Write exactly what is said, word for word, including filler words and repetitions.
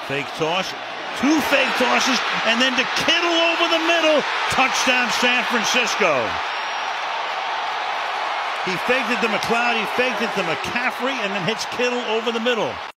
Fake toss, two fake tosses, and then to Kittle over the middle. Touchdown, San Francisco. He faked it to McLeod, he faked it to McCaffrey, and then hits Kittle over the middle.